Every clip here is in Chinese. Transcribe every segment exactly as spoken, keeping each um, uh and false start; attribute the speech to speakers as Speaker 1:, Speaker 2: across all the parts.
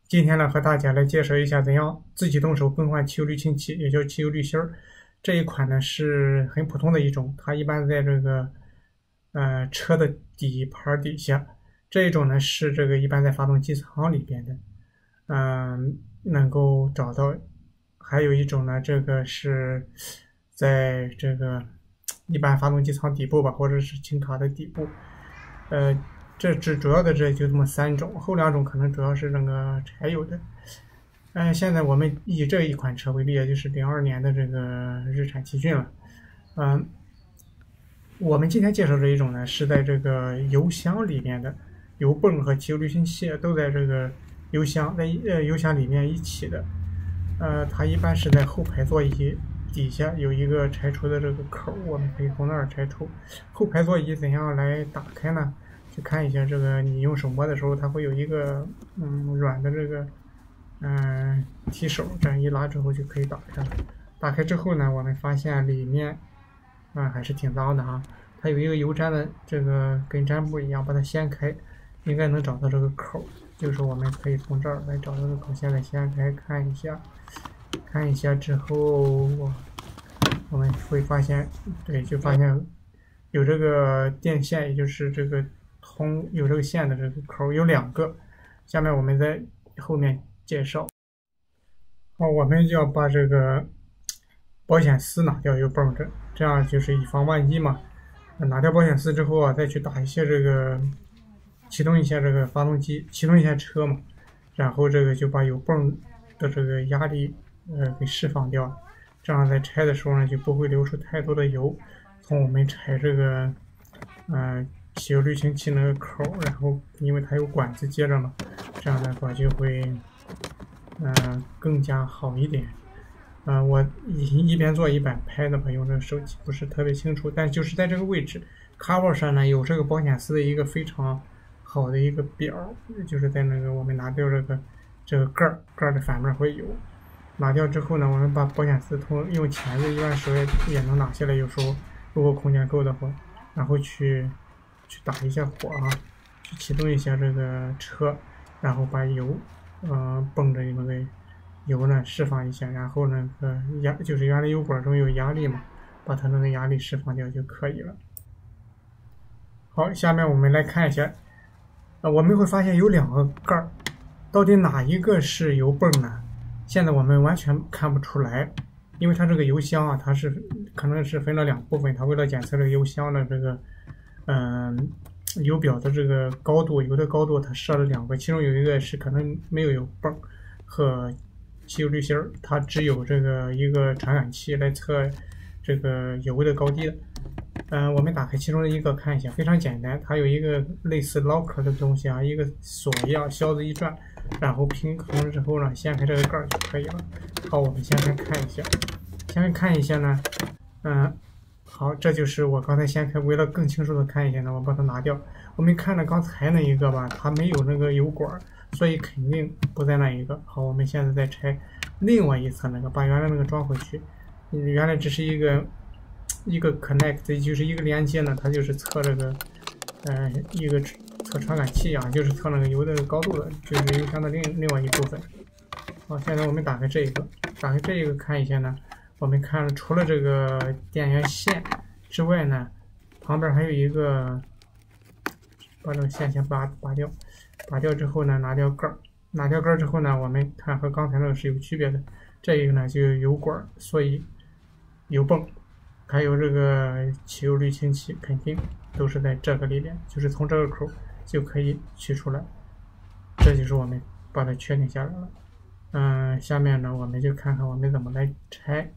Speaker 1: 今天呢，和大家来介绍一下怎样自己动手更换汽油滤清器，也叫汽油滤芯儿。这一款呢是很普通的一种，它一般在这个呃车的底盘底下。这一种呢是这个一般在发动机舱里边的，嗯、呃，能够找到。还有一种呢，这个是在这个一般发动机舱底部吧，或者是轻卡的底部，呃。这只主要的这就这么三种，后两种可能主要是那个柴油的。嗯、呃，现在我们以这一款车为例，也就是零二年的这个日产奇骏了。嗯、呃，我们今天介绍这一种呢，是在这个油箱里面的，油泵和汽油滤清器都在这个油箱在呃油箱里面一起的。呃，它一般是在后排座椅底下有一个拆除的这个口，我们可以从那儿拆除。后排座椅怎样来打开呢？去看一下这个，你用手摸的时候，它会有一个嗯软的这个嗯提手，这样一拉之后就可以打开了。打开之后呢，我们发现里面啊还是挺脏的哈，它有一个油毡的这个跟毡布一样，把它掀开，应该能找到这个口，就是我们可以从这儿来找到这个口。现在掀开看一下，看一下之后，我们会发现，对，就发现有这个电线，也就是这个。通有这个线的这个口有两个，下面我们在后面介绍。好，我们就要把这个保险丝拿掉，又绷着，这样就是以防万一嘛。拿掉保险丝之后啊，再去打一些这个启动一下这个发动机，启动一下车嘛，然后这个就把有泵的这个压力呃给释放掉，这样在拆的时候呢就不会流出太多的油。从我们拆这个嗯。呃汽油滤清器那个口，然后因为它有管子接着嘛，这样的话就会嗯、呃、更加好一点。嗯、呃，我一一边做一边拍的吧，用这个手机不是特别清楚，但就是在这个位置 cover 上呢有这个保险丝的一个非常好的一个表，就是在那个我们拿掉这个这个盖儿盖儿的反面会有。拿掉之后呢，我们把保险丝通用钳子一般时候也也能拿下来，有时候如果空间够的话，然后去。去打一下火啊，去启动一下这个车，然后把油，呃，泵着那个油呢释放一下，然后那个压就是原来油管中有压力嘛，把它那个压力释放掉就可以了。好，下面我们来看一下，呃，我们会发现有两个盖儿，到底哪一个是油泵呢？现在我们完全看不出来，因为它这个油箱啊，它是可能是分了两部分，它为了检测这个油箱的这个。嗯，油表的这个高度，油的高度它设了两个，其中有一个是可能没有油泵和汽油滤芯儿，它只有这个一个传感器来测这个油的高低的。嗯，我们打开其中的一个看一下，非常简单，它有一个类似 locker 的东西啊，一个锁一样，销子一转，然后平衡之后呢，掀开这个盖儿就可以了。好，我们先来看一下，先来看一下呢，嗯。好，这就是我刚才掀开，为了更清楚的看一下呢，我把它拿掉。我们看了刚才那一个吧，它没有那个油管，所以肯定不在那一个。好，我们现在再拆另外一侧那个，把原来那个装回去。原来只是一个一个 connect， 就是一个连接呢，它就是测这个呃一个测传感器啊，就是测那个油的高度的，就是油箱的另另外一部分。好，现在我们打开这一个，打开这一个看一下呢。我们看除了这个电源线之外呢，旁边还有一个，把这个线先拔拔掉，拔掉之后呢，拿掉盖儿，拿掉盖儿之后呢，我们看和刚才那个是有区别的。这一个呢就有油管，所以油泵还有这个汽油滤清器肯定都是在这个里边，就是从这个口就可以取出来。这就是我们把它确定下来了。嗯，下面呢我们就看看我们怎么来拆。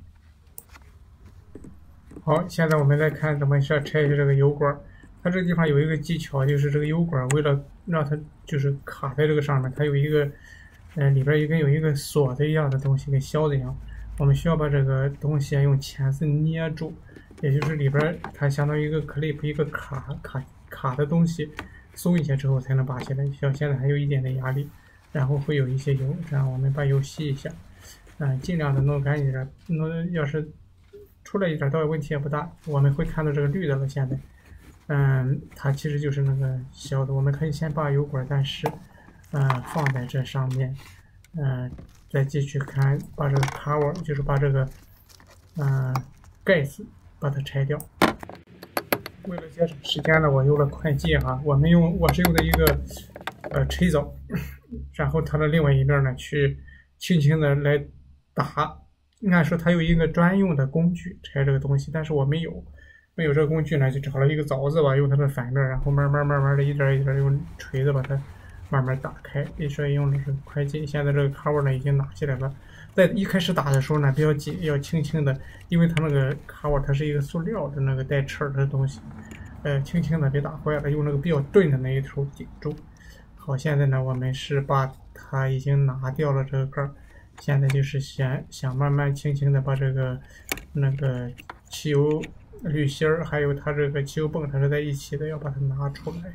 Speaker 1: 好，现在我们来看怎么是要拆一下这个油管。它这个地方有一个技巧，就是这个油管为了让它就是卡在这个上面，它有一个，呃，里边一根有一个锁的一样的东西，跟销子一样。我们需要把这个东西用钳子捏住，也就是里边它相当于一个 clip 一个卡卡卡的东西，松一下之后才能拔起来。像现在还有一点点压力，然后会有一些油，这样我们把油吸一下，嗯、呃，尽量的弄干净点，弄要是。出来一点倒问题也不大，我们会看到这个绿的了。现在，嗯，它其实就是那个小的，我们可以先拔油管，但是， 嗯、呃，放在这上面，嗯、呃，再继续看，把这个 cover， 就是把这个，嗯、呃，盖子把它拆掉。为了节省时间呢，我用了快进哈，我们用我是用的一个呃锤凿，然后它的另外一面呢去轻轻的来打。按说它有一个专用的工具拆这个东西，但是我没有，没有这个工具呢，就找了一个凿子吧，用它的反面，然后慢慢慢慢的一点一点用锤子把它慢慢打开。所以用的是快进。现在这个 cover 呢已经拿下来了，在一开始打的时候呢比较紧，要轻轻的，因为它那个 cover 它是一个塑料的那个带齿的东西，呃，轻轻的别打坏了，用那个比较钝的那一头顶住。好，现在呢我们是把它已经拿掉了这个盖儿。现在就是想想慢慢轻轻的把这个那个汽油滤芯儿，还有它这个汽油泵，它是在一起的，要把它拿出来。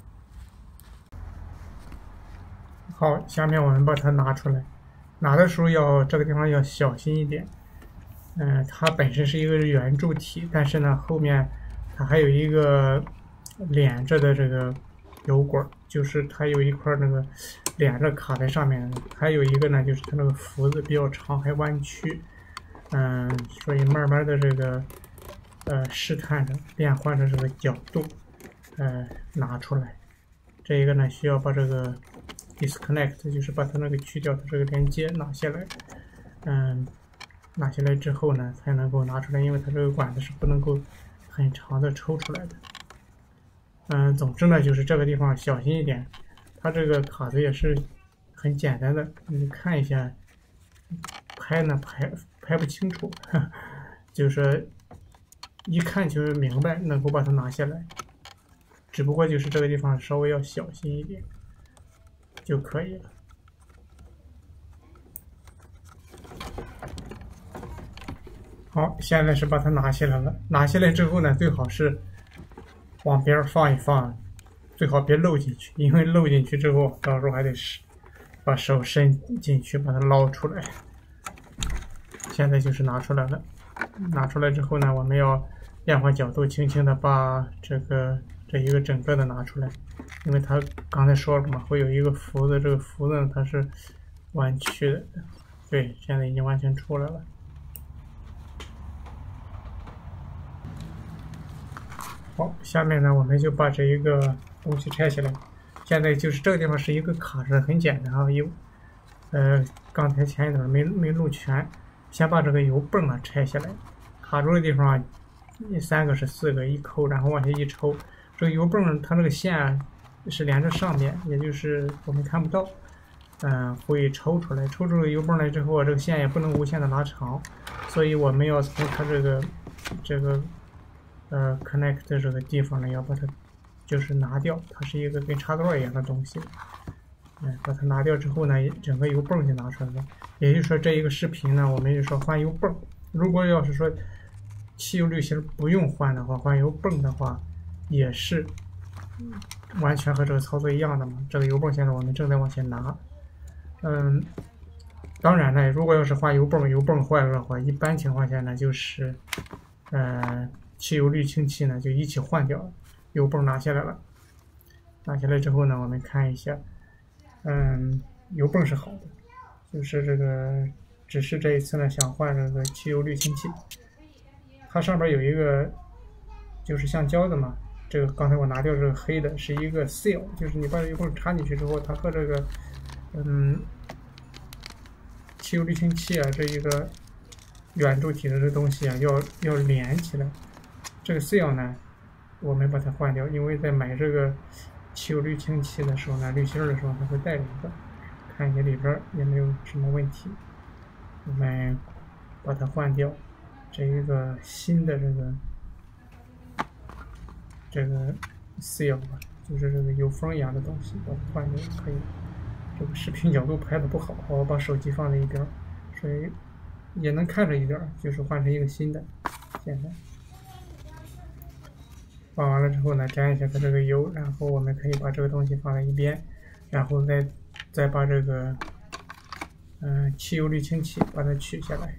Speaker 1: 好，下面我们把它拿出来，拿的时候要这个地方要小心一点。嗯、呃，它本身是一个圆柱体，但是呢后面它还有一个连着的这个油管，就是它有一块那个连着卡在上面，还有一个呢就是它那个幅子比较长还弯曲，嗯，所以慢慢的这个呃试探着变换着这个角度，呃拿出来。这一个呢需要把这个 disconnect， 就是把它那个去掉它这个连接拿下来，嗯，拿下来之后呢才能够拿出来，因为它这个管子是不能够很长的抽出来的。嗯，总之呢，就是这个地方小心一点。它这个卡子也是很简单的，你看一下，拍呢拍拍不清楚，就是一看就明白，能够把它拿下来。只不过就是这个地方稍微要小心一点就可以了。好，现在是把它拿下来了。拿下来之后呢，最好是往边放一放，最好别漏进去，因为漏进去之后，到时候还得是把手伸进去把它捞出来。现在就是拿出来了，拿出来之后呢，我们要变换角度，轻轻的把这个这一个整个的拿出来，因为它刚才说了嘛，会有一个幅子，这个幅子它是弯曲的。对，现在已经完全出来了。好，下面呢，我们就把这一个东西拆下来。现在就是这个地方是一个卡着，很简单啊，有，呃，刚才前一段没没录全，先把这个油泵啊拆下来。卡住的地方啊，三个是四个，一抠，然后往下一抽，这个油泵它这个线是连着上面，也就是我们看不到，嗯、呃，会抽出来。抽出了油泵来之后啊，这个线也不能无限的拉长，所以我们要从它这个这个。呃 ，connect 这个地方呢，要把它就是拿掉，它是一个跟插座一样的东西。嗯，把它拿掉之后呢，整个油泵就拿出来了。也就是说，这一个视频呢，我们就说换油泵。如果要是说汽油滤芯不用换的话，换油泵的话，也是完全和这个操作一样的嘛。这个油泵现在我们正在往前拿。嗯，当然呢，如果要是换油泵，油泵坏了的话，一般情况下呢，就是呃。汽油滤清器呢就一起换掉了，油泵拿下来了。拿下来之后呢，我们看一下，嗯，油泵是好的，就是这个，只是这一次呢想换这个汽油滤清器，它上边有一个就是橡胶的嘛，这个刚才我拿掉这个黑的是一个 seal， 就是你把油泵插进去之后，它和这个嗯汽油滤清器啊这一个圆柱体的这东西啊要要连起来。这个 seal 呢，我们把它换掉，因为在买这个汽油滤清器的时候呢，滤芯的时候它会带着一个，看一下里边也没有什么问题，我们把它换掉。这一个新的这个这个 seal 啊，就是这个有风一样的东西，把它换掉就可以了。这个视频角度拍的不好，我把手机放在一边，所以也能看着一点，就是换成一个新的。现在。放完了之后呢，沾一下它这个油，然后我们可以把这个东西放在一边，然后再再把这个嗯、呃、汽油滤清器把它取下来。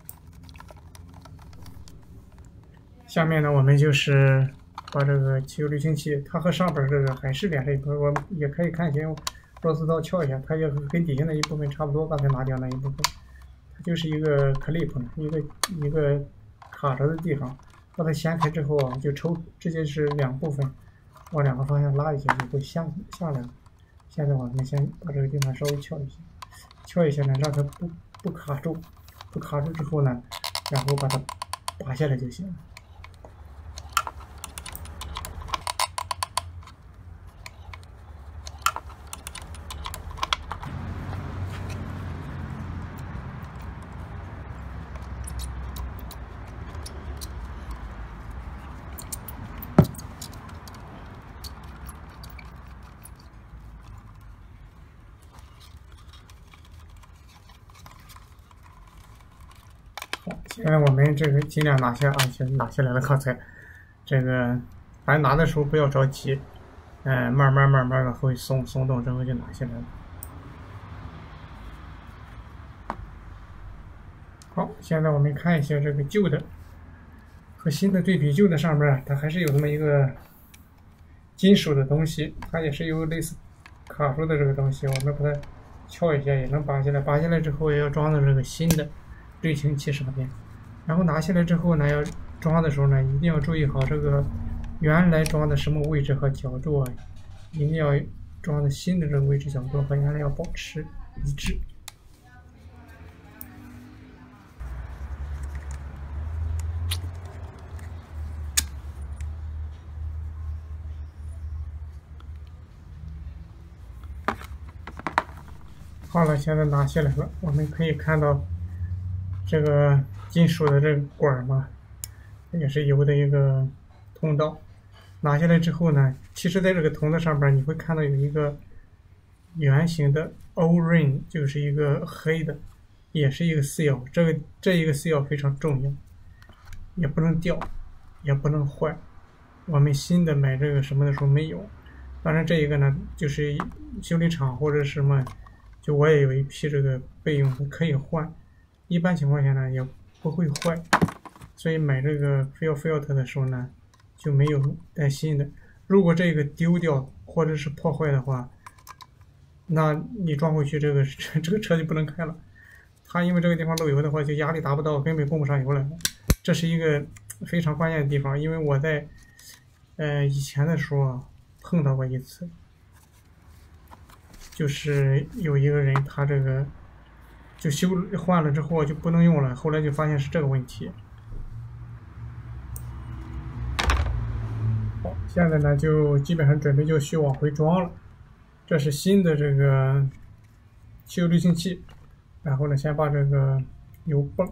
Speaker 1: 下面呢，我们就是把这个汽油滤清器，它和上边这个还是连着一块，我也可以看一下， 螺丝刀撬一下，它也跟底下那一部分差不多，刚才拿掉那一部分，它就是一个 clip，一个一个卡着的地方，把它掀开之后啊，就抽，直接是两部分，往两个方向拉一下就会下下来了。现在我们先把这个地方稍微撬一下，撬一下呢，让它不不卡住，不卡住之后呢，然后把它拔下来就行了。现在我们这个尽量拿下啊，先拿下来了。刚才这个，反正拿的时候不要着急，嗯、呃，慢慢慢慢的会松松动之后就拿下来了。好，现在我们看一下这个旧的和新的对比，旧的上面它还是有那么一个金属的东西，它也是有类似卡住的这个东西，我们把它撬一下也能拔下来。拔下来之后也要装到这个新的滤清器上面。然后拿下来之后呢，要装的时候呢，一定要注意好这个原来装的什么位置和角度啊，一定要装的新的这个位置角度和原来要保持一致。好了，现在拿下来了，我们可以看到这个金属的这个管嘛，也是油的一个通道。拿下来之后呢，其实在这个铜的上边你会看到有一个圆形的 O-ring， 就是一个黑的，也是一个 seal。这个这一个 seal 非常重要，也不能掉，也不能坏。我们新的买这个什么的时候没有，当然这一个呢，就是修理厂或者什么。就我也有一批这个备用的，可以换，一般情况下呢也不会坏，所以买这个 Feel Filter 的时候呢就没有带新的。如果这个丢掉或者是破坏的话，那你装回去这个这个车就不能开了。它因为这个地方漏油的话，就压力达不到，根本供不上油来了。这是一个非常关键的地方，因为我在呃以前的时候啊碰到过一次。就是有一个人，他这个就修换了之后就不能用了，后来就发现是这个问题。好，现在呢就基本上准备就需往回装了。这是新的这个汽油滤清器，然后呢先把这个油泵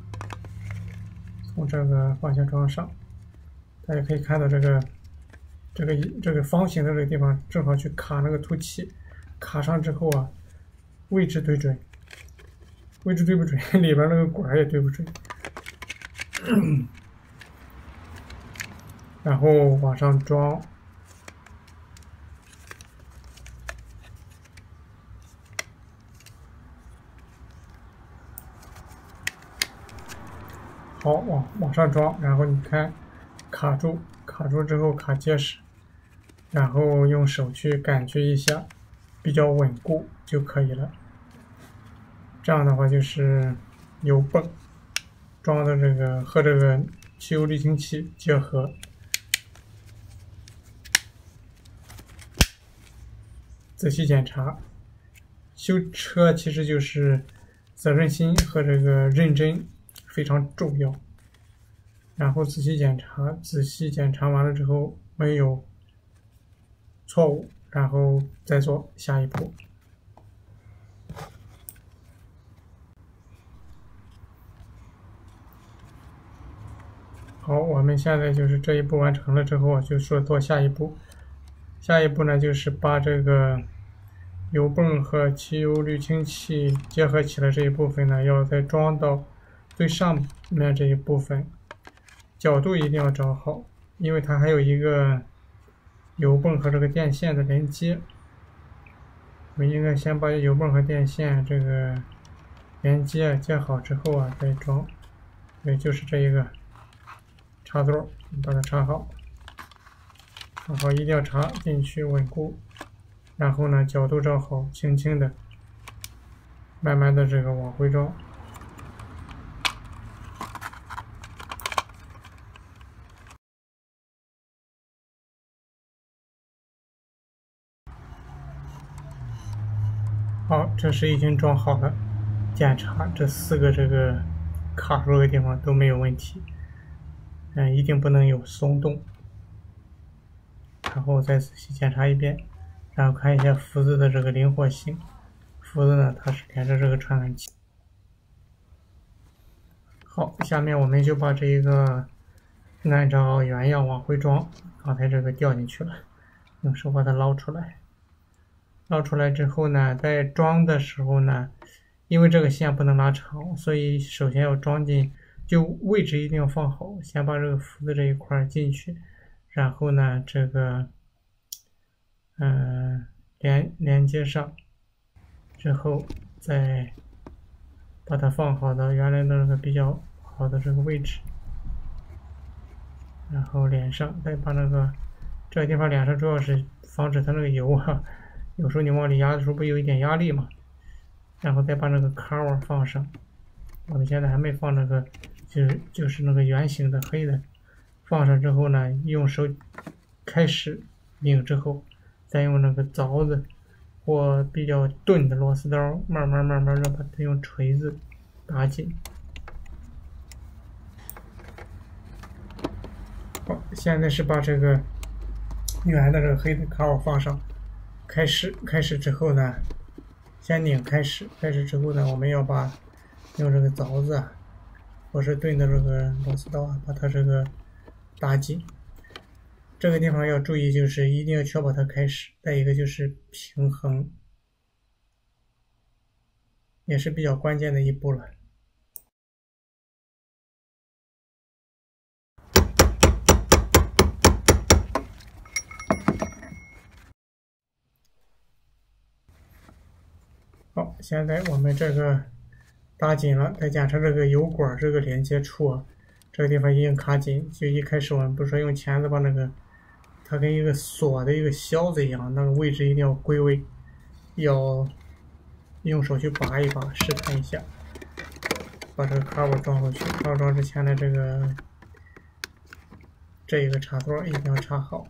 Speaker 1: 从这个方向装上，大家可以看到这个这个这个方形的这个地方正好去卡那个凸起。卡上之后啊，位置对准，位置对不准，里边那个管也对不准，然后往上装，好，往往上装，然后你看卡住，卡住之后卡结实，然后用手去感觉一下。比较稳固就可以了。这样的话就是油泵装的这个和这个汽油滤清器结合，仔细检查。修车其实就是责任心和这个认真非常重要。然后仔细检查，仔细检查完了之后没有错误。然后再做下一步。好，我们现在就是这一步完成了之后，就说做下一步。下一步呢，就是把这个油泵和汽油滤清器结合起来这一部分呢，要再装到最上面这一部分，角度一定要找好，因为它还有一个油泵和这个电线的连接。我们应该先把油泵和电线这个连接接好之后啊，再装。也就是这一个插座，把它插好，插好一定要插进去稳固。 然后呢角度找好，轻轻的、慢慢的这个往回装。好，这是已经装好了。检查这四个这个卡住的地方都没有问题，嗯，一定不能有松动。然后再仔细检查一遍，然后看一下福字的这个灵活性。福字呢，它是连着这个传感器。好，下面我们就把这一个按照原样往回装，刚才这个掉进去了，用手把它捞出来。捞出来之后呢，在装的时候呢，因为这个线不能拉长，所以首先要装进，就位置一定要放好，先把这个福字这一块进去，然后呢，这个嗯、呃、连连接上之后，再把它放好到原来的那个比较好的这个位置，然后连上，再把那个这个地方连上，主要是防止它那个油啊。有时候你往里压的时候不有一点压力嘛，然后再把那个卡瓦放上。我们现在还没放那个，就是就是那个圆形的黑的，放上之后呢，用手开始拧之后，再用那个凿子或比较钝的螺丝刀，慢慢慢慢的把它用锤子打紧。好，现在是把这个圆的这个黑的卡瓦放上。开始开始之后呢，先拧开始，开始之后呢，我们要把用这个凿子啊，或是钝的这个螺丝刀啊，把它这个打紧。这个地方要注意，就是一定要确保它开始。再一个就是平衡，也是比较关键的一步了。好，现在我们这个打紧了，再检查这个油管这个连接处啊，这个地方已经卡紧。就一开始我们不是说用钳子把那个，它跟一个锁的一个销子一样，那个位置一定要归位，要用手去拔一拔，试探一下，把这个卡瓦装回去。卡瓦装之前的这个这一个插座一定要插好。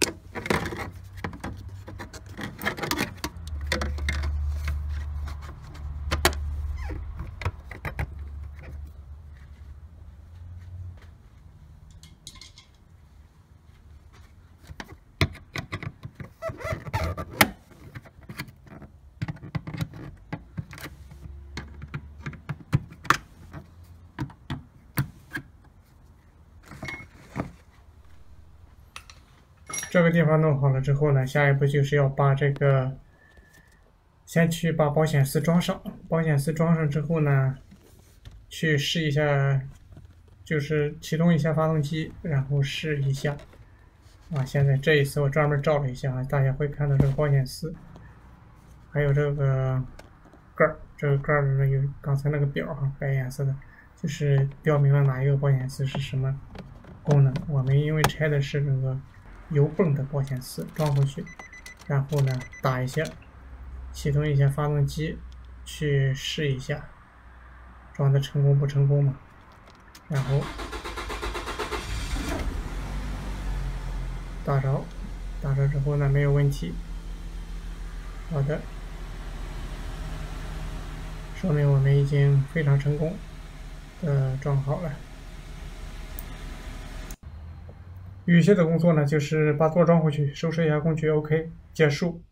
Speaker 1: 这个地方弄好了之后呢，下一步就是要把这个，先去把保险丝装上。保险丝装上之后呢，去试一下，就是启动一下发动机，然后试一下。啊，现在这一次我专门照了一下啊，大家会看到这个保险丝，还有这个盖儿，这个盖儿里面有刚才那个表哈，白颜色的，就是标明了哪一个保险丝是什么功能。我们因为拆的是这个油泵的保险丝，装回去，然后呢打一下，启动一下发动机，去试一下装的成功不成功嘛。然后打着，打着之后呢没有问题。好的，说明我们已经非常成功的装好了。余下的工作呢，就是把座装回去，收拾一下工具 ，OK， 结束。